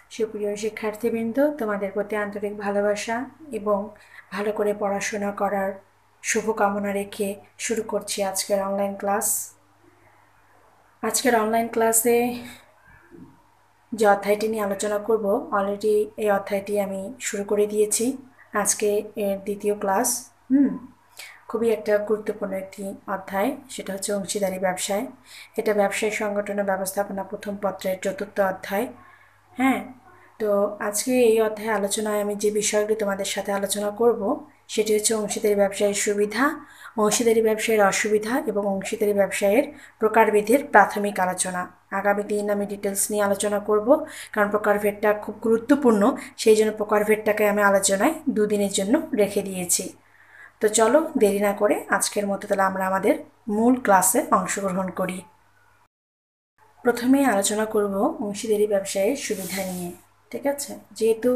সুপ্রিয় শিক্ষার্থীবৃন্দ, তোমাদের প্রতি আন্তরিক ভালোবাসা এবং ভালো করে পড়াশোনা করার শুভকামনা রেখে শুরু করছি আজকের অনলাইন ক্লাস। আজকের অনলাইন ক্লাসে যে অধ্যায়টি নিয়ে আলোচনা করব, অলরেডি এই অধ্যায়টি আমি শুরু করে দিয়েছি। আজকে এর দ্বিতীয় ক্লাস। খুবই একটা গুরুত্বপূর্ণ একটি অধ্যায়, সেটা হচ্ছে অংশীদারি ব্যবসায়। এটা ব্যবসায়ী সংগঠন ও ব্যবস্থাপনা প্রথম পত্রের 4র্থ অধ্যায়। হ্যাঁ, তো আজকে এই অধ্যায়ে আলোচনায় আমি যে বিষয়গুলি তোমাদের সাথে আলোচনা করব সেটি হচ্ছে অংশীদারি ব্যবসায়ের সুবিধা, অংশীদারি ব্যবসায়ের অসুবিধা এবং অংশীদারি ব্যবসায়ের প্রকারভেদের প্রাথমিক আলোচনা। আগামী দিন আমি ডিটেলস নিয়ে আলোচনা করব, কারণ প্রকারভেদটা খুব গুরুত্বপূর্ণ, সেই জন্য প্রকারভেদটাকে আমি আলোচনায় 2 দিনের জন্য রেখে দিয়েছি। তো চলো দেরি না করে আজকের মতো তাহলে আমরা আমাদের মূল ক্লাসে অংশগ্রহণ করি। প্রথমে আলোচনা করব অংশীদারি ব্যবসায়ের সুবিধা নিয়ে। ঠিক আছে, যেহেতু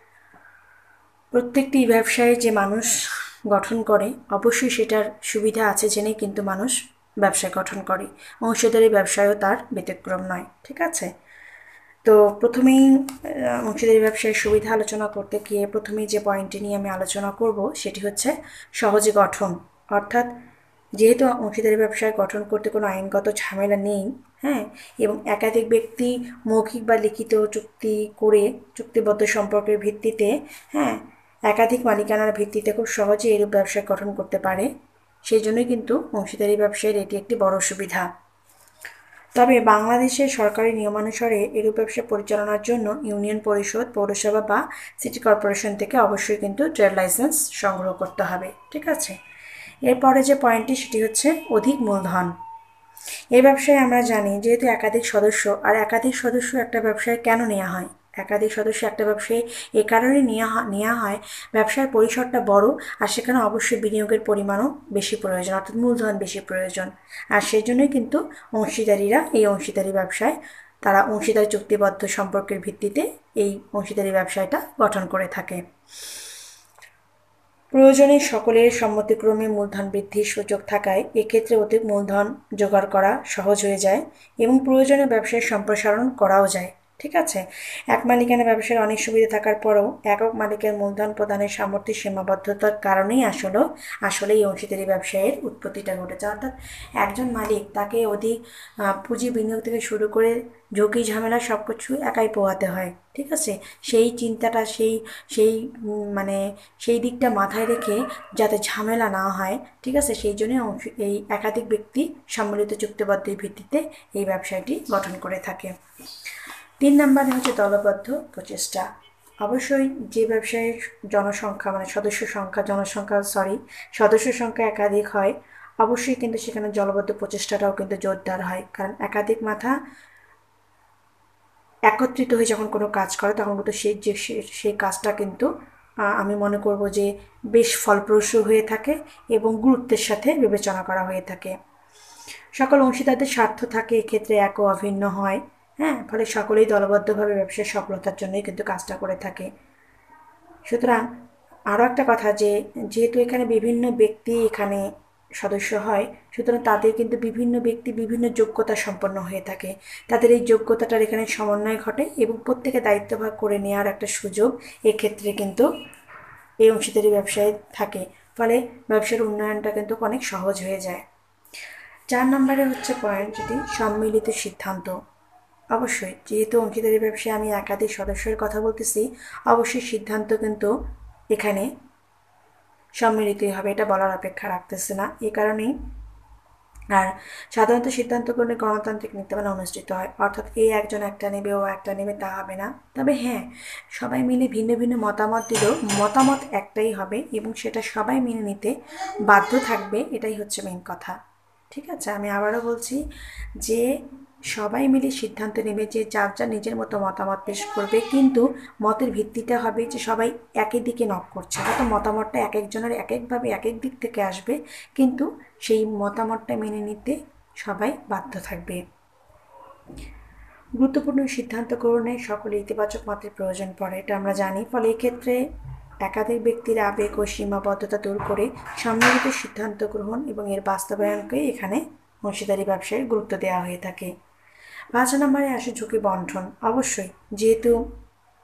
প্রত্যেকটি ব্যবসায় যে মানুষ গঠন করে অবশ্যই সেটার সুবিধা আছে জেনেই কিন্তু মানুষ ব্যবসা গঠন করে। অংশীদারি ব্যবসায়ও তার ব্যতিক্রম নয়। ঠিক আছে, তো প্রথমেই অংশীদারি ব্যবসায়ের সুবিধা আলোচনা করতে গিয়ে প্রথমেই যে পয়েন্টটি নিয়ে আমি আলোচনা করব সেটি হচ্ছে সহজে গঠন। অর্থাৎ যেহেতু অংশীদারি ব্যবসায় গঠন করতে কোনো আইনগত ঝামেলা নেই, হ্যাঁ, এবং একাধিক ব্যক্তি মৌখিক বা লিখিত চুক্তি করে চুক্তিবদ্ধ সম্পর্কের ভিত্তিতে, হ্যাঁ, একাধিক মালিকানার ভিত্তিতে খুব সহজে এরূপ ব্যবসা গঠন করতে পারে, সেই জন্যই কিন্তু অংশীদারি ব্যবসায়ের এটি একটি বড় সুবিধা। তবে বাংলাদেশের সরকারি নিয়মানুসারে এরূপ ব্যবসা পরিচালনার জন্য ইউনিয়ন পরিষদ, পৌরসভা বা সিটি কর্পোরেশন থেকে অবশ্যই কিন্তু ট্রেড লাইসেন্স সংগ্রহ করতে হবে। ঠিক আছে, এরপরে যে পয়েন্টটি সেটি হচ্ছে অধিক মূলধন। এই ব্যবসায় আমরা জানি যেহেতু একাধিক সদস্য, আর একাধিক সদস্য একটা ব্যবসায় কেন নেওয়া হয়, একাধিক সদস্য একটা ব্যবসায় এ কারণে নেওয়া হয় ব্যবসার পরিসরটা বড়, আর সেখানে অবশ্যই বিনিয়োগের পরিমাণও বেশি প্রয়োজন, অর্থাৎ মূলধন বেশি প্রয়োজন। আর সেই জন্যই কিন্তু অংশীদারিরা এই অংশীদারি ব্যবসায় তারা অংশীদারি চুক্তিবদ্ধ সম্পর্কের ভিত্তিতে এই অংশীদারি ব্যবসায়টা গঠন করে থাকে। প্রয়োজনে সকলের সম্মতিক্রমে মূলধন বৃদ্ধির সুযোগ থাকায় এক্ষেত্রে অধিক মূলধন জোগাড় করা সহজ হয়ে যায় এবং প্রয়োজনে ব্যবসায় সম্প্রসারণ করাও যায়। ঠিক আছে, এক মালিকানা ব্যবসার অনেক সুবিধা থাকার পরেও একক মালিকের মূলধন প্রদানের সামর্থ্যের সীমাবদ্ধতার কারণেই আসলে এই অংশীদারি ব্যবসায়ের উৎপত্তিটা ঘটেছে। অর্থাৎ একজন মালিক তাকে অধিক পুঁজি বিনিয়োগ থেকে শুরু করে ঝুঁকি ঝামেলা সব কিছু একাই পোহাতে হয়। ঠিক আছে, সেই চিন্তাটা সেই মানে সেই দিকটা মাথায় রেখে যাতে ঝামেলা না হয়, ঠিক আছে, সেই জন্য এই একাধিক ব্যক্তি সম্মিলিত চুক্তিবদ্ধের ভিত্তিতে এই ব্যবসায়টি গঠন করে থাকে। 3 নম্বরে হচ্ছে দলবদ্ধ প্রচেষ্টা। অবশ্যই যে ব্যবসায়ের জনসংখ্যা সদস্য সংখ্যা একাধিক হয়, অবশ্যই কিন্তু সেখানে দলবদ্ধ প্রচেষ্টাটাও কিন্তু জোরদার হয়, কারণ একাধিক মাথা একত্রিত হয়ে যখন কোনো কাজ করে তখন কিন্তু সেই কাজটা কিন্তু আমি মনে করব যে বেশ ফলপ্রসূ হয়ে থাকে এবং গুরুত্বের সাথে বিবেচনা করা হয়ে থাকে। সকল অংশীদারদের স্বার্থ থাকে এক্ষেত্রে এক ও অভিন্ন হয়, হ্যাঁ, ফলে সকলেই দলবদ্ধভাবে ব্যবসার সফলতার জন্যই কিন্তু কাজটা করে থাকে। সুতরাং আরও একটা কথা যে যেহেতু এখানে বিভিন্ন ব্যক্তি এখানে সদস্য হয়, সুতরাং তাদের কিন্তু বিভিন্ন ব্যক্তি বিভিন্ন যোগ্যতা সম্পন্ন হয়ে থাকে, তাদের এই যোগ্যতাটার এখানে সমন্বয় ঘটে এবং প্রত্যেকে দায়িত্বভাগ করে নেওয়ার একটা সুযোগ এক্ষেত্রে কিন্তু এই অংশীদারি ব্যবসায় থাকে, ফলে ব্যবসার উন্নয়নটা কিন্তু অনেক সহজ হয়ে যায়। 4 নম্বরে হচ্ছে পয়েন্ট যেটি সম্মিলিত সিদ্ধান্ত। অবশ্যই যেহেতু অংশীদারি ব্যবসায় আমি একাধিক সদস্যের কথা বলতেছি, অবশ্যই সিদ্ধান্ত কিন্তু এখানে সম্মিলিতই হবে, এটা বলার অপেক্ষা রাখতেছে না। এই কারণেই আর সাধারণত সিদ্ধান্ত গ্রহণে গণতান্ত্রিক নীতিমালা অনুষ্ঠিত হয়, অর্থাৎ একজন একটা নেবে ও একটা নেবে তা হবে না। তবে হ্যাঁ, সবাই মিলে ভিন্ন ভিন্ন মতামত দিলেও মতামত একটাই হবে এবং সেটা সবাই মেনে নিতে বাধ্য থাকবে, এটাই হচ্ছে মেইন কথা। ঠিক আছে, আমি আবারও বলছি যে সবাই মিলে সিদ্ধান্ত নেবে, যে যার যার নিজের মতো মতামত পেশ করবে, কিন্তু মতের ভিত্তিটা হবে যে সবাই একই দিকে নক করছে, হয়তো মতামতটা এক একজনের এক একভাবে এক এক দিক থেকে আসবে, কিন্তু সেই মতামতটা মেনে নিতে সবাই বাধ্য থাকবে। গুরুত্বপূর্ণ সিদ্ধান্ত গ্রহণে সকলে ইতিবাচক মতের প্রয়োজন পড়ে, এটা আমরা জানি। ফলে এক্ষেত্রে একাধিক ব্যক্তির আবেগ ও সীমাবদ্ধতা দূর করে সম্মিলিত সিদ্ধান্ত গ্রহণ এবং এর বাস্তবায়নকেই এখানে অংশীদারি ব্যবসায় গুরুত্ব দেওয়া হয়ে থাকে। 5 নম্বরে আসে ঝুঁকি বন্টন। অবশ্যই যেহেতু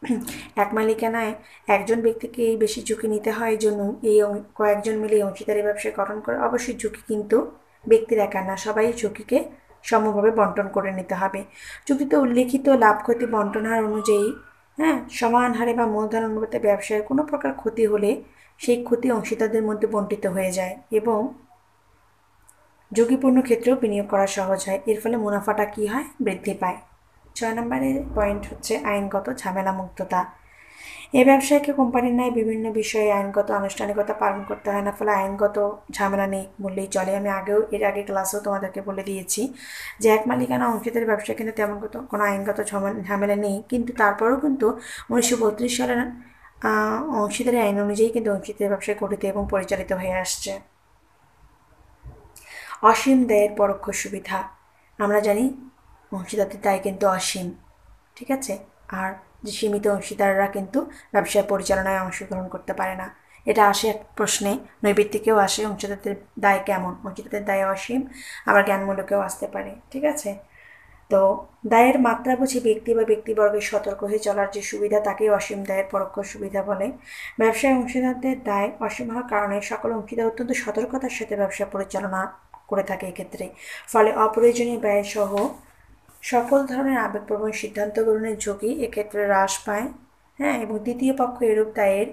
এক মালিকানায় একজন ব্যক্তিকে বেশি ঝুঁকি নিতে হয়, এই জন্য এই কয়েকজন মিলে অংশীদারি ব্যবসায় গঠন করে। অবশ্যই ঝুঁকি কিন্তু ব্যক্তির একা না, সবাই ঝুঁকিকে সমভাবে বন্টন করে নিতে হবে। চুক্তিতে উল্লেখিত লাভ ক্ষতি বন্টন হার অনুযায়ী সমান হারে বা মূলধন অনুপাতে ব্যবসায়ের কোনো প্রকার ক্ষতি হলে সেই ক্ষতি অংশীদারদের মধ্যে বন্টিত হয়ে যায় এবং ঝুঁকিপূর্ণ ক্ষেত্রেও বিনিয়োগ করা সহজ হয়। এর ফলে মুনাফাটা কী হয়? বৃদ্ধি পায়। 6 নম্বরের পয়েন্ট হচ্ছে আইনগত ঝামেলা মুক্ততা। এই ব্যবসায়কে কোম্পানির ন্যায় বিভিন্ন বিষয়ে আইনগত আনুষ্ঠানিকতা পালন করতে হয় না, ফলে আইনগত ঝামেলা নেই বললেই চলে। আমি এর আগে ক্লাসেও তোমাদেরকে বলে দিয়েছি যে এক মালিকানা অংশীদারি ব্যবসায় কিন্তু তেমন কোনো আইনগত ঝামেলা নেই, কিন্তু তারপরেও কিন্তু 1932 সালের অংশীদারি আইন অনুযায়ী কিন্তু অংশীদারি ব্যবসায় গঠিত এবং পরিচালিত হয়ে আসছে। অসীম দায়ের পরোক্ষ সুবিধা। আমরা জানি অংশীদারদের দায় কিন্তু অসীম, ঠিক আছে। আর যে সীমিত অংশীদাররা কিন্তু ব্যবসায় পরিচালনায় অংশগ্রহণ করতে পারে না। এটা আসে এক প্রশ্নে, নৈবিত্তিকেও আসে, অংশীদারদের দায় কেমন? অংশীদারদের দায় অসীম, আবার জ্ঞানমূলকেও আসতে পারে, ঠিক আছে। তো দায়ের মাত্রা বুঝে ব্যক্তি বা ব্যক্তিবর্গের সতর্ক হয়ে চলার যে সুবিধা, তাকেই অসীম দায়ের পরোক্ষ সুবিধা বলে। ব্যবসায় অংশীদারদের দায় অসীম হওয়ার কারণে সকল অংশীদার অত্যন্ত সতর্কতার সাথে ব্যবসা পরিচালনা করে থাকে এক্ষেত্রে। ফলে অপ্রয়োজনীয় ব্যয় সহ সকল ধরনের আবেগপ্রবণ সিদ্ধান্ত গ্রহণের ঝুঁকি এক্ষেত্রে হ্রাস পায়। এবং দ্বিতীয় পক্ষ এরূপ দায়ের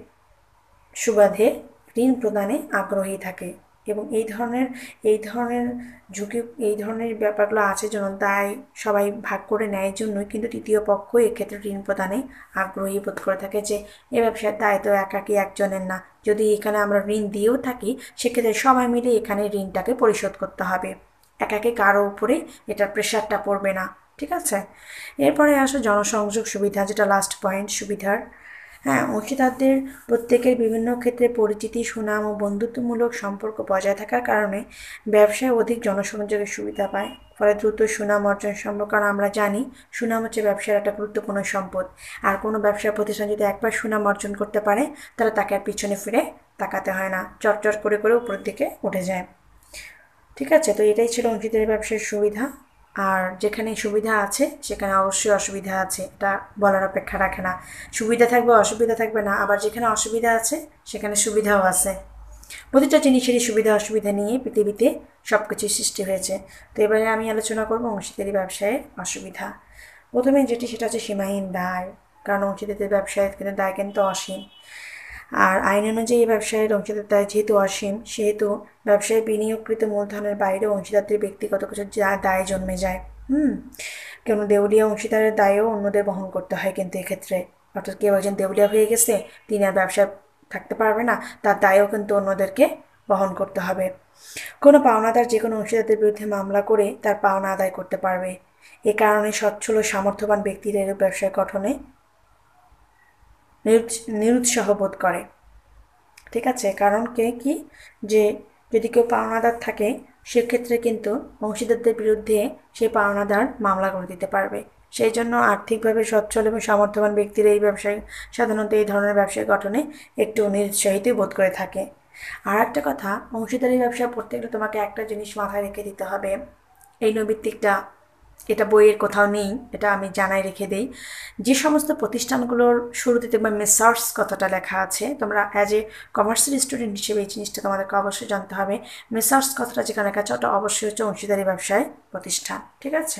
সুবাদে ঋণ প্রদানে আগ্রহী থাকে এবং এই ধরনের ঝুঁকি, এই ধরনের ব্যাপারগুলো আছে যেন দায় সবাই ভাগ করে নেয় জন্যই কিন্তু তৃতীয় পক্ষ এক্ষেত্রে ঋণ প্রদানে আগ্রহী বোধ করে থাকে, যে এ ব্যবসার দায় তো একাকি একজনের না, যদি এখানে আমরা ঋণ দিয়েও থাকি সেক্ষেত্রে সবাই মিলে এখানে ঋণটাকে পরিশোধ করতে হবে, একাকি কারো উপরে এটার প্রেশারটা পড়বে না, ঠিক আছে। এরপরে আসো জনসংযোগ সুবিধা, যেটা লাস্ট পয়েন্ট সুবিধার। অংশীদারদের প্রত্যেকের বিভিন্ন ক্ষেত্রে পরিচিতি, সুনাম ও বন্ধুত্বমূলক সম্পর্ক বজায় থাকার কারণে ব্যবসায় অধিক জনসংযোগের সুবিধা পায়, ফলে দ্রুত সুনাম অর্জন সম্ভব। কারণ আমরা জানি সুনাম হচ্ছে ব্যবসার একটা গুরুত্বপূর্ণ সম্পদ, আর কোনো ব্যবসা প্রতিষ্ঠান যদি একবার সুনাম অর্জন করতে পারে তাহলে তাকে আর পিছনে ফিরে তাকাতে হয় না, চটচট করে করে উপরের দিকে উঠে যায়, ঠিক আছে। তো এটাই ছিল অংশীদারি ব্যবসার সুবিধা। আর যেখানে সুবিধা আছে সেখানে অবশ্যই অসুবিধা আছে, এটা বলার অপেক্ষা রাখে না। সুবিধা থাকবে, অসুবিধা থাকবে না, আবার যেখানে অসুবিধা আছে সেখানে সুবিধাও আছে। প্রতিটা জিনিসেরই সুবিধা অসুবিধা নিয়ে পৃথিবীতে সব কিছুই সৃষ্টি হয়েছে। তো এবারে আমি আলোচনা করব অংশীদারি ব্যবসায়ের অসুবিধা। প্রথমে যেটি, সেটা হচ্ছে সীমাহীন দায়। কারণ অংশীদারি ব্যবসায় কিন্তু দায় কিন্তু অসীম, আর আইন অনুযায়ী ব্যবসায়ের অংশীদার দায় যেহেতু অসীম, সেহেতু ব্যবসায় বিনিয়োগকৃত মূলধনের বাইরে অংশীদারদের ব্যক্তিগত কিছু দায় জন্মে যায়। কোনো দেউলিয়া অংশীদারের দায়ও অন্যদের বহন করতে হয় কিন্তু এক্ষেত্রে। অর্থাৎ কেউ একজন দেউলিয়া হয়ে গেছে, তিনি আর ব্যবসায় থাকতে পারবে না, তার দায়ও কিন্তু অন্যদেরকে বহন করতে হবে। কোনো পাওনাদার যে কোনো অংশীদারদের বিরুদ্ধে মামলা করে তার পাওনা আদায় করতে পারবে। এ কারণে সচ্ছল ও সামর্থ্যবান ব্যক্তিরা এরূপ ব্যবসায় গঠনে নিরুৎসাহ বোধ করে, ঠিক আছে। কারণ কি যে যদি কেউ পাওনাদার থাকে সেক্ষেত্রে কিন্তু অংশীদারদের বিরুদ্ধে সেই পাওনাদার মামলা করে দিতে পারবে। সেই জন্য আর্থিকভাবে সচ্ছল এবং সামর্থ্যবান ব্যক্তিরা এই ব্যবসায় সাধারণত এই ধরনের ব্যবসায় গঠনে একটু নিরুৎসাহিত বোধ করে থাকে। আর একটা কথা, অংশীদারি ব্যবসা পড়তে গেলে তোমাকে একটা জিনিস মাথায় রেখে দিতে হবে, এই নৈবিত্তিকটা, এটা বইয়ের কোথাও নেই, এটা আমি জানাই রেখে দেই। যে সমস্ত প্রতিষ্ঠানগুলোর শুরুতে দেখবে মেসার্স কথাটা লেখা আছে, তোমরা অ্যাজ এ কমার্সিয়াল স্টুডেন্ট হিসেবে এই জিনিসটা তোমাদেরকে অবশ্যই জানতে হবে। মেসার্স কথাটা যেখানে লেখা আছে ওটা অবশ্যই হচ্ছে অংশীদারি ব্যবসায় প্রতিষ্ঠান, ঠিক আছে।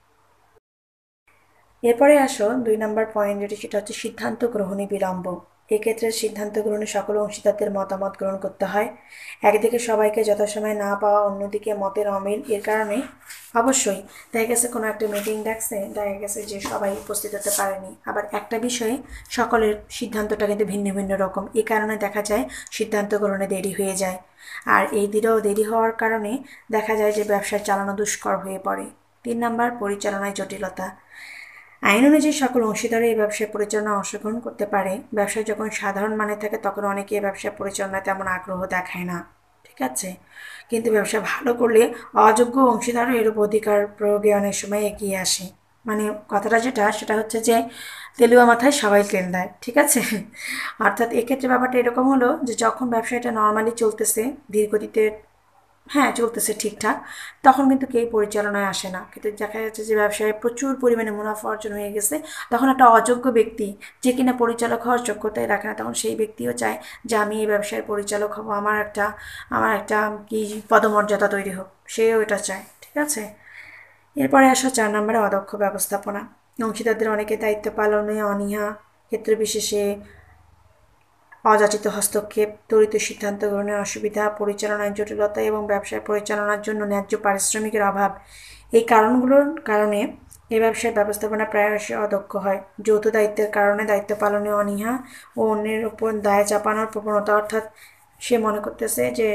এরপরে আসো 2 নম্বর পয়েন্ট, যেটি সেটা হচ্ছে সিদ্ধান্ত গ্রহণে বিলম্ব। এক্ষেত্রে সিদ্ধান্ত গ্রহণে সকল অংশীদারদের মতামত গ্রহণ করতে হয়। একদিকে সবাইকে যথাসময়ে না পাওয়া, অন্যদিকে মতের অমিল, এর কারণে অবশ্যই দেখা গেছে কোনো একটা মিটিং ডাকছে, দেখা গেছে যে সবাই উপস্থিত হতে পারেনি, আবার একটা বিষয়ে সকলের সিদ্ধান্তটা কিন্তু ভিন্ন ভিন্ন রকম, এই কারণে দেখা যায় সিদ্ধান্ত গ্রহণে দেরি হয়ে যায়। আর এই দেরি হওয়ার কারণে দেখা যায় যে ব্যবসা চালানো দুষ্কর হয়ে পড়ে। 3 নম্বর পরিচালনায় জটিলতা। আইন অনুযায়ী সকল অংশীদারই এই ব্যবসায় পরিচালনা অংশগ্রহণ করতে পারে। ব্যবসায় যখন সাধারণ মানে থাকে তখন অনেকে এই ব্যবসা পরিচালনায় তেমন আগ্রহ দেখায় না, ঠিক আছে। কিন্তু ব্যবসা ভালো করলে অযোগ্য অংশীদারও এরূপ অধিকার প্রয়োগে অনেক সময় এগিয়ে আসে। মানে কথাটা সেটা হচ্ছে যে তেলুয়া মাথায় সবাই তেল দেয়, ঠিক আছে। অর্থাৎ এক্ষেত্রে ব্যাপারটা এরকম হলো যে যখন ব্যবসাটা নর্মালি চলতেছে, ধীরগতিতে হ্যাঁ চলতেছে ঠিকঠাক, তখন কিন্তু কেউ পরিচালনায় আসে না। কিন্তু দেখা যাচ্ছে যে ব্যবসায় প্রচুর পরিমাণে মুনাফা অর্জন হয়ে গেছে, তখন একটা অযোগ্য ব্যক্তি যে কিনা পরিচালক হওয়ার যোগ্যতাই রাখে না, তখন সেই ব্যক্তিও চায় যে আমি এই ব্যবসায় পরিচালক হব, আমার একটা কি পদমর্যাদা তৈরি হোক, সেও এটা চায়। ঠিক আছে, এরপরে আসো 4 নম্বরে অদক্ষ ব্যবস্থাপনা। অংশীদারদের অনেকে দায়িত্ব পালনে অনীহা, ক্ষেত্র বিশেষে অযাচিত হস্তক্ষেপ, ত্বরিত সিদ্ধান্ত গ্রহণের অসুবিধা, পরিচালনায় জটিলতা এবং ব্যবসায় পরিচালনার জন্য ন্যায্য পারিশ্রমিকের অভাব, এই কারণগুলোর কারণে এই ব্যবসায় ব্যবস্থাপনা প্রায়শই অদক্ষ হয়। যৌথ দায়িত্বের কারণে দায়িত্ব পালনে অনীহা ও অন্যের উপর দায় চাপানোর প্রবণতা, অর্থাৎ সে মনে করতেছে যে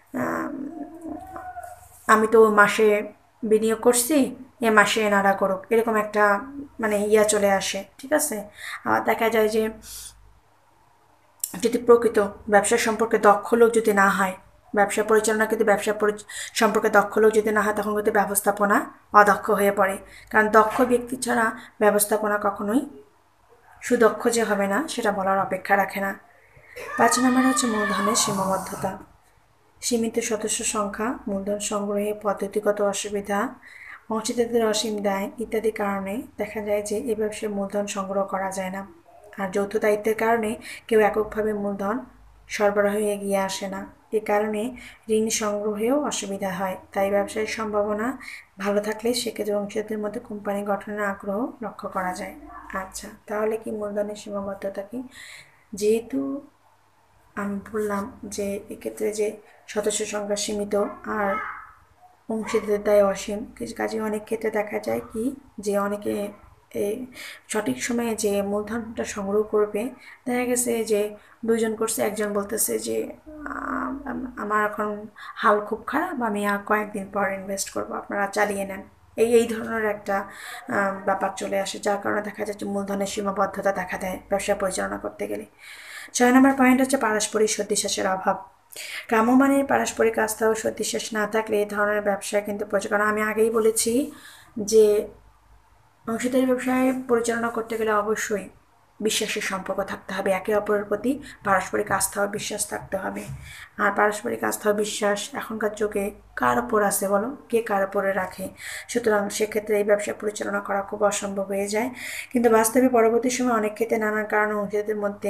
আমি তো মাসে বিনিয়োগ করছি, এ মাসে এনারা করুক, এরকম একটা মানে চলে আসে। ঠিক আছে, আবার দেখা যায় যে যদি প্রকৃত ব্যবসা সম্পর্কে দক্ষ লোক যদি না হয়, ব্যবসা পরিচালনা কিন্তু সম্পর্কে দক্ষ লোক যদি না হয়, তখন কিন্তু ব্যবস্থাপনা অদক্ষ হয়ে পড়ে। কারণ দক্ষ ব্যক্তি ছাড়া ব্যবস্থাপনা কখনোই সুদক্ষ যে হবে না সেটা বলার অপেক্ষা রাখে না। 5 নম্বরে হচ্ছে মূলধনের সীমাবদ্ধতা। সীমিত সদস্য সংখ্যা, মূলধন সংগ্রহে পদ্ধতিগত অসুবিধা, অংশীদারদের অসীম দায় ইত্যাদি কারণে দেখা যায় যে এ ব্যবসায় মূলধন সংগ্রহ করা যায় না। আর যৌথ দায়িত্বের কারণে কেউ এককভাবে মূলধন সরবরাহে এগিয়ে আসে না। এ কারণে ঋণ সংগ্রহেও অসুবিধা হয়। তাই ব্যবসায়ের সম্ভাবনা ভালো থাকলে সেক্ষেত্রে অংশীদারদের মধ্যে কোম্পানি গঠনের আগ্রহ লক্ষ্য করা যায়। আচ্ছা, তাহলে কি মূলধনের সীমাবদ্ধতা কি? যেহেতু আমি বললাম যে এক্ষেত্রে যে সদস্য সংখ্যা সীমিত আর অংশীদারদের দায় অসীম, কাজে অনেক ক্ষেত্রে দেখা যায় কি যে অনেকে এই সঠিক সময়ে যে মূলধনটা সংগ্রহ করবে, দেখা গেছে যে 2 জন করছে, একজন বলতেছে যে আমার এখন হাল খুব খারাপ, আমি আর কয়েকদিন পর ইনভেস্ট করব, আপনারা চালিয়ে নেন। এই ধরনের একটা ব্যাপার চলে আসে, যার কারণে দেখা যাচ্ছে মূলধনের সীমাবদ্ধতা দেখা দেয় ব্যবসা পরিচালনা করতে গেলে। 6 নম্বর পয়েন্ট হচ্ছে পারস্পরিক সদিচ্ছার অভাব। ক্রমমানের পারস্পরিক আস্থা ও সদিচ্ছাস না থাকলে এই ধরনের ব্যবসায় কিন্তু প্রচুর, কারণ আমি আগেই বলেছি যে অংশীদারি ব্যবসায় পরিচালনা করতে গেলে অবশ্যই বিশ্বাসের সম্পর্ক থাকতে হবে, একে অপরের প্রতি পারস্পরিক আস্থা ও বিশ্বাস থাকতে হবে। আর পারস্পরিক আস্থা ও বিশ্বাস এখনকার যুগে কার ওপর আছে বলো, কে কার ওপরে রাখে? সুতরাং সেক্ষেত্রে এই ব্যবসা পরিচালনা করা খুব অসম্ভব হয়ে যায়। কিন্তু বাস্তবে পরবর্তী সময় অনেক ক্ষেত্রে নানান কারণে অংশীদারদের মধ্যে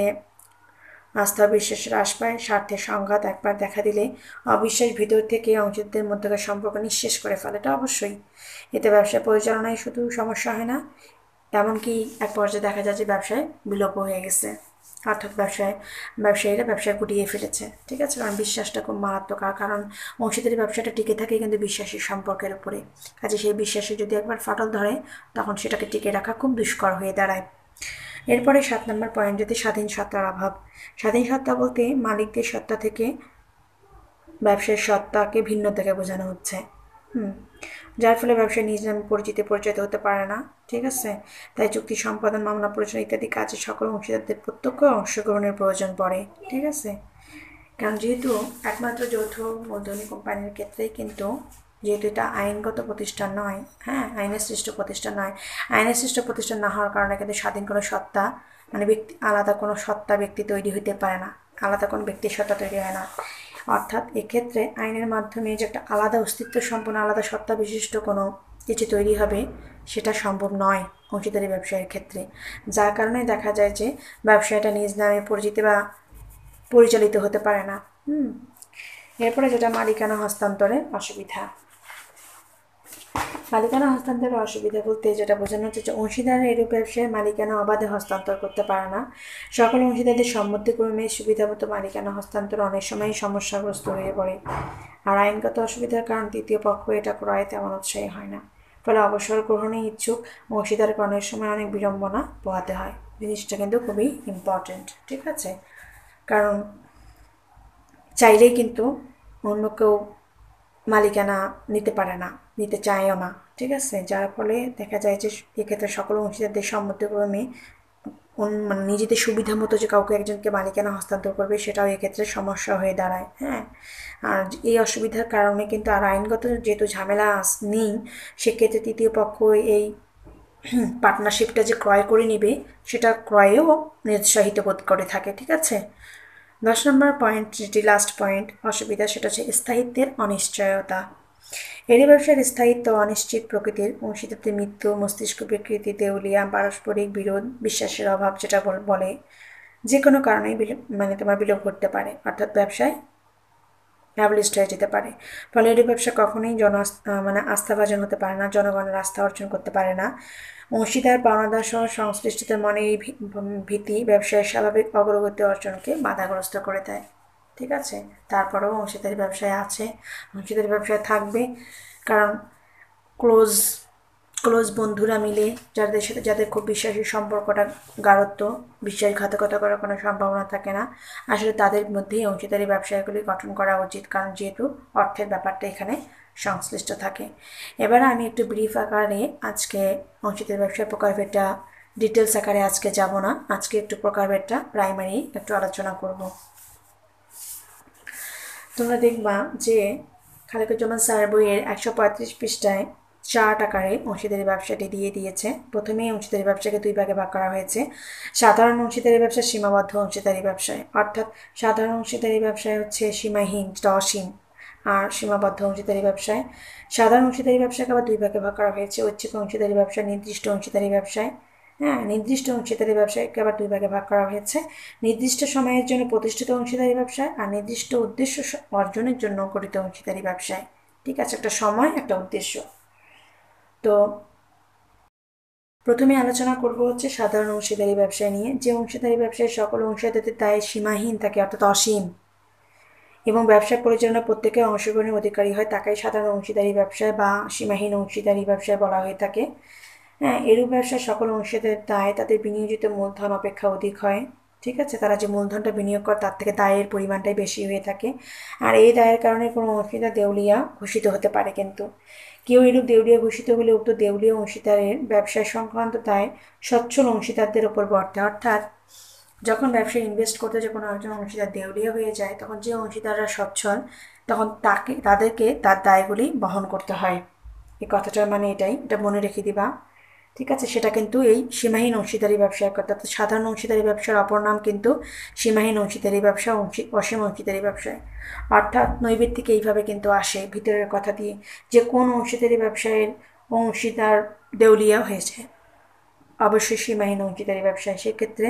আস্থা বিশ্বাস হ্রাস পায়। স্বার্থের সংঘাত একবার দেখা দিলে অবিশ্বাস ভিতর থেকে অংশীদারদের মধ্যকার সম্পর্ক নিঃশেষ করে ফেলে, এটা অবশ্যই। এতে ব্যবসা পরিচালনায় শুধু সমস্যা হয় না, এমনকি এক পর্যায়ে দেখা যায় যে ব্যবসায় বিলোপ হয়ে গেছে, অর্থাৎ ব্যবসায়ীরা ব্যবসায় গুটিয়ে ফেলেছে। ঠিক আছে, কারণ বিশ্বাসটা খুব মারাত্মক। কারণ অংশীদারি ব্যবসাটা টিকে থাকে কিন্তু বিশ্বাসের সম্পর্কের উপরে। কাজে সেই বিশ্বাসে যদি একবার ফাটল ধরে, তখন সেটাকে টিকে রাখা খুব দুষ্কর হয়ে দাঁড়ায়। এরপরে 7 নম্বর পয়েন্ট যদি স্বাধীন সত্তার অভাব। স্বাধীন সত্তা বলতে মালিকদের সত্তা থেকে ব্যবসায়ের সত্তাকে ভিন্ন থেকে বোঝানো হচ্ছে। যার ফলে ব্যবসায় নিজ নামে পরিচিত হতে পারে না। ঠিক আছে, তাই চুক্তি সম্পাদন, মামলা পরিচালনা ইত্যাদি কাজে সকল অংশীদারদের প্রত্যক্ষ অংশগ্রহণের প্রয়োজন পড়ে। ঠিক আছে, কারণ যেহেতু একমাত্র যৌথ মূলধনী কোম্পানির ক্ষেত্রেই কিন্তু, যেহেতু এটা আইনগত প্রতিষ্ঠান নয়, হ্যাঁ আইনের সৃষ্ট প্রতিষ্ঠান নয়, আইনের সৃষ্ট প্রতিষ্ঠান না হওয়ার কারণে কিন্তু স্বাধীন কোনো সত্তা মানে ব্যক্তি, আলাদা কোনো সত্তা ব্যক্তি তৈরি হতে পারে না, আলাদা কোনো ব্যক্তির সত্তা তৈরি হয় না। অর্থাৎ এক্ষেত্রে আইনের মাধ্যমে যে একটা আলাদা অস্তিত্ব সম্পন্ন আলাদা সত্তা বিশিষ্ট কোনো কিছু তৈরি হবে, সেটা সম্ভব নয় অংশীদারি ব্যবসায়ের ক্ষেত্রে। যার কারণে দেখা যায় যে ব্যবসাটা নিজ নামে পরিচিত বা পরিচালিত হতে পারে না। এরপরে যেটা মালিকানা হস্তান্তরের অসুবিধা। মালিকানা হস্তান্তরের অসুবিধা বলতে যেটা বোঝানো হচ্ছে যে অংশীদাররা এরূপ ব্যবসায় মালিকানা অবাধে হস্তান্তর করতে পারে না। সকল অংশীদারদের সম্মতিক্রমে সুবিধামতো মালিকানা হস্তান্তর অনেক সময় সমস্যাগ্রস্ত হয়ে পড়ে। আর আইনগত অসুবিধার কারণ তৃতীয় পক্ষ এটা ক্রয়ে তেমন উৎসাহী হয় না। ফলে অবসর গ্রহণে ইচ্ছুক অংশীদারকে অনেক সময় অনেক বিড়ম্বনা পোহাতে হয়। জিনিসটা কিন্তু খুবই ইম্পর্টেন্ট। ঠিক আছে, কারণ চাইলেই কিন্তু অন্য কেউ মালিকানা নিতে পারে না, নিতে চায়ও না। ঠিক আছে, যার ফলে দেখা যায় যে এক্ষেত্রে সকল অংশীদারদের সম্মতিক্রমে মানে নিজেদের সুবিধা মতো যে কাউকে একজনকে মালিকানা হস্তান্তর করবে, সেটাও এক্ষেত্রে সমস্যা হয়ে দাঁড়ায়। হ্যাঁ, আর এই অসুবিধার কারণে কিন্তু আর আইনগত যেহেতু ঝামেলা নেই, সেক্ষেত্রে তৃতীয় পক্ষ এই পার্টনারশিপটা যে ক্রয় করে নেবে, সেটা ক্রয়েও নিরুৎসাহিত বোধ করে থাকে। ঠিক আছে, 10 নম্বর পয়েন্ট, যেটি লাস্ট পয়েন্ট অসুবিধা, সেটা হচ্ছে স্থায়িত্বের অনিশ্চয়তা। এরই ব্যবসার স্থায়িত্ব অনিশ্চিত প্রকৃতির, অংশীদারদের মৃত্যু, মস্তিষ্ক বিকৃতি, দেউলিয়া, পারস্পরিক বিরোধ, বিশ্বাসের অভাব, যেটা বলে যে কোনো কারণেই তোমার বিলোপ ঘটতে পারে, অর্থাৎ ব্যবসায় অ্যাবলিস্ট হয়ে যেতে পারে। ফলে এটি ব্যবসা কখনোই আস্থাভাজন হতে পারে না, জনগণের আস্থা অর্জন করতে পারে না। অংশীদার, পাওনাদার সহ সংশ্লিষ্টদের মনে এই ভীতি ব্যবসায়ের স্বাভাবিক অগ্রগতি অর্জনকে বাধাগ্রস্ত করে দেয়। ঠিক আছে, তারপরেও অংশীদারি ব্যবসায় আছে, অংশীদারি ব্যবসায় থাকবে, কারণ ক্লোজ ক্লোজ বন্ধুরা মিলে যাদের সাথে যাদের খুব বিশ্বাসী সম্পর্কটা গাঢ়ত্ব, বিশ্বাসঘাতকতা করার কোনো সম্ভাবনা থাকে না, আসলে তাদের মধ্যেই অংশীদারি ব্যবসায়গুলি গঠন করা উচিত, কারণ যেহেতু অর্থের ব্যাপারটা এখানে সংশ্লিষ্ট থাকে। এবার আমি একটু ব্রিফ আকারে আজকে অংশীদারি ব্যবসার প্রকারভেদটা ডিটেলস আকারে আজকে যাব না, আজকে একটু প্রকারভেদটা প্রাইমারি একটু আলোচনা করব। তোমরা দেখবা যে খালেকুজ্জামান স্যার বইয়ের 135 পৃষ্ঠায় চার্ট আকারে অংশীদারি ব্যবসাটি দিয়ে দিয়েছে। প্রথমেই অংশীদারি ব্যবসাকে দুই ভাগে ভাগ করা হয়েছে, সাধারণ অংশীদারি ব্যবসা, সীমাবদ্ধ অংশীদারি ব্যবসায়। অর্থাৎ সাধারণ অংশীদারি ব্যবসায় হচ্ছে সীমাহীন, অসীম, আর সীমাবদ্ধ অংশীদারি ব্যবসায়। সাধারণ অংশীদারি ব্যবসাকে আবার দুই ভাগে ভাগ করা হয়েছে, ঐচ্ছিক অংশীদারি ব্যবসা, নির্দিষ্ট অংশীদারি ব্যবসায়। হ্যাঁ, নির্দিষ্ট অংশীদারি ব্যবসায়কে আবার দুই ভাগে ভাগ করা হয়েছে, নির্দিষ্ট সময়ের জন্য প্রতিষ্ঠিত অংশীদারি ব্যবসায় আর নির্দিষ্ট উদ্দেশ্য অর্জনের জন্য গঠিত অংশীদারি ব্যবসায়। ঠিক আছে, একটা সময়, একটা উদ্দেশ্য। তো প্রথমে আলোচনা করব হচ্ছে সাধারণ অংশীদারি ব্যবসায় নিয়ে, যে অংশীদারি ব্যবসায় সকল অংশীদারদের দায় সীমাহীন থাকে, অর্থাৎ অসীম, এবং ব্যবসা পরিচালনা প্রত্যেকে অংশগ্রহণের অধিকারী হয়, তাকেই সাধারণ অংশীদারি ব্যবসায় বা সীমাহীন অংশীদারি ব্যবসায় বলা হয়ে থাকে। হ্যাঁ, এরূপ ব্যবসায় সকল অংশীদারের দায় তাদের বিনিয়োজিত মূলধন অপেক্ষা অধিক হয়। ঠিক আছে, তারা যে মূলধনটা বিনিয়োগ করে তার থেকে দায়ের পরিমাণটাই বেশি হয়ে থাকে, আর এই দায়ের কারণে কোনো অংশীদার দেউলিয়া ঘোষিত হতে পারে। কিন্তু কেউ এরূপ দেউলিয়া ঘোষিত হলে উক্ত দেউলিয়া অংশীদারের ব্যবসায় সংক্রান্ত দায় সচ্ছল অংশীদারদের ওপর বর্তে। অর্থাৎ যখন ব্যবসায় ইনভেস্ট করতে যে কোনো একজন অংশীদার দেউলিয়া হয়ে যায়, তখন যে অংশীদাররা সচ্ছল, তখন তাদেরকে তার দায়গুলি বহন করতে হয়। এই কথাটার মানে এটাই, এটা মনে রেখে দিবা। ঠিক আছে, সেটা কিন্তু এই সীমাহীন অংশীদারি ব্যবসার কথা। তো সাধারণ অংশীদারি ব্যবসার অপর নাম কিন্তু সীমাহীন অংশীদারি ব্যবসা, অসীম অংশীদারি ব্যবসায়। অর্থাৎ নৈবেদ্যিক এইভাবে কিন্তু আসে ভিতরের কথা দিয়ে, যে কোন অংশীদারি ব্যবসায়ের অংশীদার দেউলিয়া হয়েছে, অবশ্যই সীমাহীন অংশীদারি ব্যবসায়। সেক্ষেত্রে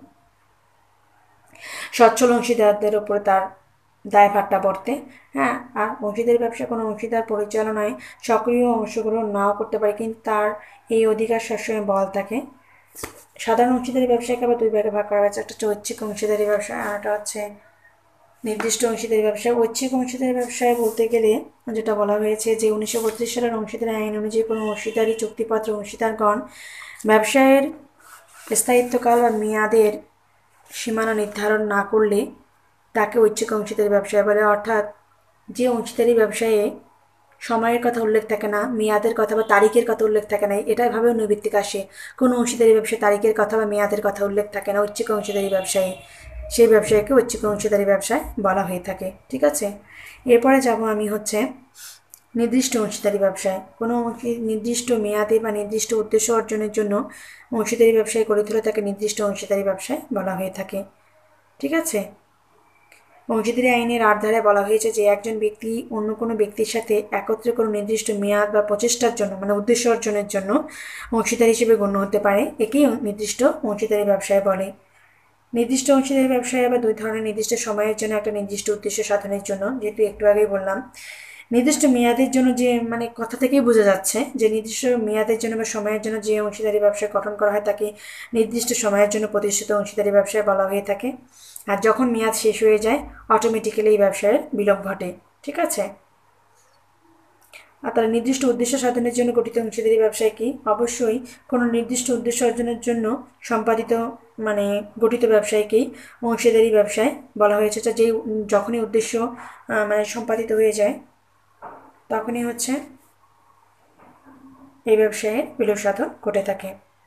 সচ্ছল অংশীদারদের ওপরে তার দায়ভারটা বর্তে। হ্যাঁ, আর অংশীদারি ব্যবসা কোনো অংশীদার পরিচালনায় সক্রিয় অংশগ্রহণ নাও করতে পারে, কিন্তু তার এই অধিকার সবসময় বহাল থাকে। সাধারণ অংশীদারি ব্যবসাকে আবার দুই ভাগে ভাগ করা হয়েছে, একটা হচ্ছে ঐচ্ছিক অংশীদারি ব্যবসা, আর একটা হচ্ছে নির্দিষ্ট অংশীদারি ব্যবসা। ঐচ্ছিক অংশীদারি ব্যবসায় বলতে গেলে যেটা বলা হয়েছে যে 1932 সালের অংশীদারি আইন অনুযায়ী কোনো অংশীদারি চুক্তিপত্র অংশীদারগণ ব্যবসায়ের স্থায়িত্বকাল বা মেয়াদের সীমানা নির্ধারণ না করলে তাকে ঐচ্ছিক অংশীদারি ব্যবসায় বলে। অর্থাৎ যে অংশীদারি ব্যবসায়ে সময়ের কথা উল্লেখ থাকে না, মেয়াদের কথা বা তারিখের কথা উল্লেখ থাকে না, এটা এভাবেও নৈবিত্তিক আসে। কোনো অংশীদারি ব্যবসায় তারিখের কথা বা মেয়াদের কথা উল্লেখ থাকে না ঐচ্ছিক অংশীদারি ব্যবসায়ী, সেই ব্যবসায়কে ঐচ্ছিক অংশীদারি ব্যবসায় বলা হয়ে থাকে। ঠিক আছে, এরপরে যাব আমি হচ্ছে নির্দিষ্ট অংশীদারি ব্যবসায়। কোনো নির্দিষ্ট মেয়াদে বা নির্দিষ্ট উদ্দেশ্য অর্জনের জন্য অংশীদারি ব্যবসায় গড়ে তুলে তাকে নির্দিষ্ট অংশীদারি ব্যবসায় বলা হয়ে থাকে। ঠিক আছে, অংশীদারি আইনের 8 ধারায় বলা হয়েছে যে একজন ব্যক্তি অন্য কোনো ব্যক্তির সাথে একত্রে কোনো নির্দিষ্ট মেয়াদ বা প্রচেষ্টার জন্য, মানে উদ্দেশ্য অর্জনের জন্য অংশীদার হিসেবে গণ্য হতে পারে, একেই নির্দিষ্ট অংশীদারি ব্যবসায় বলে। নির্দিষ্ট অংশীদারি ব্যবসায় আবার দুই ধরনের, নির্দিষ্ট সময়ের জন্য, একটা নির্দিষ্ট উদ্দেশ্য সাধনের জন্য। যেহেতু একটু আগেই বললাম, নির্দিষ্ট মেয়াদের জন্য যে, মানে কথা থেকেই বোঝা যাচ্ছে যে নির্দিষ্ট মেয়াদের জন্য বা সময়ের জন্য যে অংশীদারি ব্যবসা গঠন করা হয় তাকে নির্দিষ্ট সময়ের জন্য প্রতিষ্ঠিত অংশীদারি ব্যবসায় বলা হয়ে থাকে। আর যখন মেয়াদ শেষ হয়ে যায় অটোমেটিক্যালি এই ব্যবসায়ের বিলোপ ঘটে। ঠিক আছে, আর তাহলে নির্দিষ্ট উদ্দেশ্য সাধনের জন্য গঠিত অংশীদারি ব্যবসায় কি? অবশ্যই কোনো নির্দিষ্ট উদ্দেশ্য অর্জনের জন্য সম্পাদিত, মানে গঠিত ব্যবসায়কেই অংশীদারি ব্যবসায় বলা হয়েছে। যেই যখনই উদ্দেশ্য মানে সম্পাদিত হয়ে যায় তখনই হচ্ছে এই ব্যবসায়ের বিলোপ সাধন ঘটে থাকে।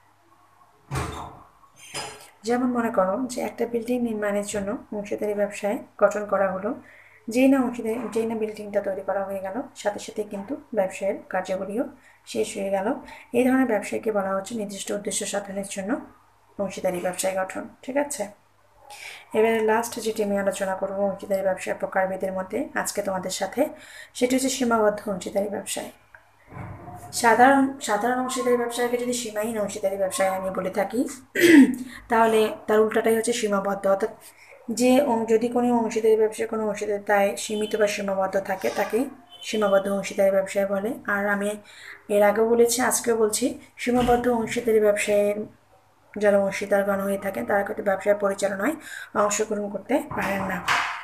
যেমন মনে করো যে একটা বিল্ডিং নির্মাণের জন্য অংশীদারি ব্যবসায় গঠন করা হলো, যেই না বিল্ডিংটা তৈরি করা হয়ে গেল, সাথে সাথে কিন্তু ব্যবসায়ের কার্যগুলিও শেষ হয়ে গেল। এই ধরনের ব্যবসায়কে বলা হচ্ছে নির্দিষ্ট উদ্দেশ্য সাধনের জন্য অংশীদারি ব্যবসায় গঠন। ঠিক আছে, এবারে লাস্ট যেটি আমি আলোচনা করবো অংশীদারি ব্যবসার প্রকারভেদের মধ্যে আজকে তোমাদের সাথে, সেটি হচ্ছে সীমাবদ্ধ অংশীদারি ব্যবসায়। সাধারণ অংশীদারি ব্যবসাকে যদি সীমাহীন অংশীদারি ব্যবসায় আমি বলে থাকি, তাহলে তার উল্টাটাই হচ্ছে সীমাবদ্ধ। অর্থাৎ যে যদি কোনো অংশীদারি ব্যবসায় কোনো অংশীদারি দায় সীমিত বা সীমাবদ্ধ থাকে তাকে সীমাবদ্ধ অংশীদারি ব্যবসায় বলে। আর আমি এর আগেও বলেছি, আজকেও বলছি, সীমাবদ্ধ অংশীদারি ব্যবসায়ের যারা অংশীদারগণ হয়ে থাকেন তারা কিন্তু ব্যবসায় পরিচালনায় অংশগ্রহণ করতে পারেন না।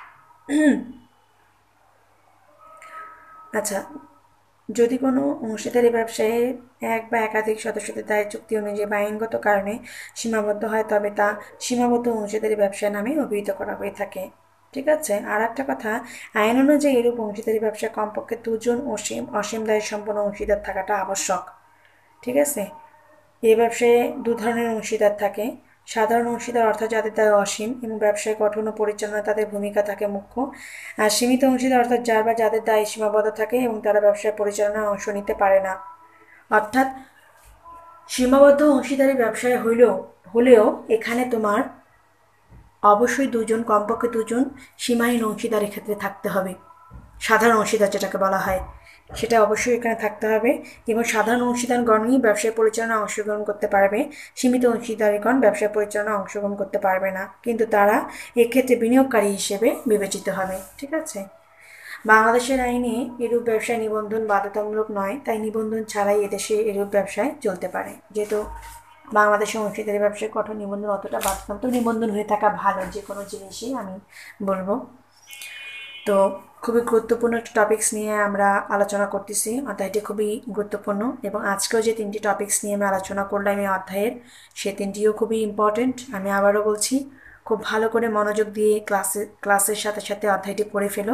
আচ্ছা, যদি কোনো অংশীদারি ব্যবসায়ে এক বা একাধিক সদস্যদের দায় চুক্তি অনুযায়ী বা আইনগত কারণে সীমাবদ্ধ হয়, তবে তা সীমাবদ্ধ অংশীদারি ব্যবসা নামে অভিহিত করা হয়ে থাকে। ঠিক আছে। আর একটা কথা, আইন অনুযায়ী এরূপ অংশীদারি ব্যবসায় কমপক্ষে দুজন অসীম দায় সম্পন্ন অংশীদার থাকাটা আবশ্যক। ঠিক আছে। এই ব্যবসায়ে দু ধরনের অংশীদার থাকে। সাধারণ অংশীদার অর্থাৎ যাদের দায় অসীম এবং ব্যবসায় গঠন ও পরিচালনা তাদের ভূমিকা থাকে মুখ্য। আর সীমিত অংশীদার অর্থাৎ যার বা যাদের দায় সীমাবদ্ধ থাকে এবং তারা ব্যবসায় পরিচালনায় অংশ নিতে পারে না। অর্থাৎ সীমাবদ্ধ অংশীদারি ব্যবসায় হলেও এখানে তোমার অবশ্যই কমপক্ষে দুজন সীমাহীন অংশীদার এক্ষেত্রে থাকতে হবে। সাধারণ অংশীদার যেটাকে বলা হয় সেটা অবশ্যই এখানে থাকতে হবে, এবং সাধারণ অংশীদারগণই ব্যবসায় পরিচালনায় অংশগ্রহণ করতে পারবে। সীমিত অংশীদারগণ ব্যবসায় পরিচালনায় অংশগ্রহণ করতে পারবে না, কিন্তু তারা এক্ষেত্রে বিনিয়োগকারী হিসেবে বিবেচিত হবে। ঠিক আছে। বাংলাদেশের আইনে এরূপ ব্যবসায় নিবন্ধন বাধ্যতামূলক নয়, তাই নিবন্ধন ছাড়াই এদেশে এরূপ ব্যবসায় চলতে পারে। যেহেতু বাংলাদেশে অংশীদারি ব্যবসায় কঠোর নিবন্ধন অতটা বাধ্যতামূলক, তো নিবন্ধন হয়ে থাকা ভালো যে কোনো জিনিসই আমি বলবো। তো খুবই গুরুত্বপূর্ণ একটা টপিকস নিয়ে আমরা আলোচনা করতেছি। অধ্যায়টি খুবই গুরুত্বপূর্ণ, এবং আজকেও যে 3টি টপিকস নিয়ে আমি আলোচনা করলাম এই অধ্যায়ের, সে 3টিও খুবই ইম্পর্টেন্ট। আমি আবারও বলছি, খুব ভালো করে মনোযোগ দিয়ে ক্লাসের সাথে সাথে অধ্যায়টি পড়ে ফেলো।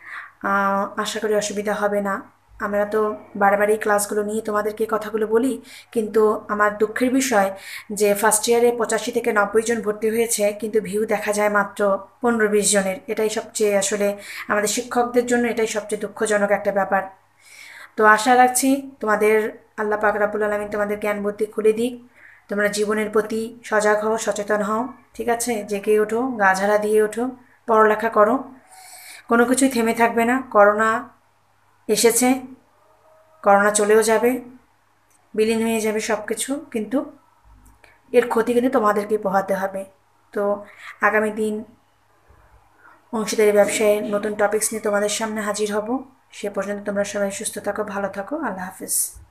আশা করি অসুবিধা হবে না। আমরা তো বারবারই ক্লাসগুলো নিয়ে তোমাদেরকে কথাগুলো বলি, কিন্তু আমার দুঃখের বিষয় যে ফার্স্ট ইয়ারে 85 থেকে 90 জন ভর্তি হয়েছে, কিন্তু ভিউ দেখা যায় মাত্র 15-20 জনের। এটাই সবচেয়ে আসলে আমাদের শিক্ষকদের জন্য এটাই সবচেয়ে দুঃখজনক একটা ব্যাপার। তো আশা রাখছি তোমাদের আল্লাহ পাক রাব্বুল আলামিন তোমাদের জ্ঞান বুদ্ধি খুলে দিক, তোমরা জীবনের প্রতি সজাগ হও, সচেতন হও। ঠিক আছে। জেগে ওঠো, গা ঝাড়া দিয়ে ওঠো, পড়ালেখা করো। কোনো কিছুই থেমে থাকবে না। করোনা এসেছে, করোনা চলেও যাবে, বিলীন হয়ে যাবে সব কিছু, কিন্তু এর ক্ষতি কিন্তু তোমাদেরকেই পোহাতে হবে। তো আগামী দিন অংশীদারি ব্যবসায় নতুন টপিকস নিয়ে তোমাদের সামনে হাজির হব। সে পর্যন্ত তোমরা সবাই সুস্থ থাকো, ভালো থাকো। আল্লাহ হাফিজ।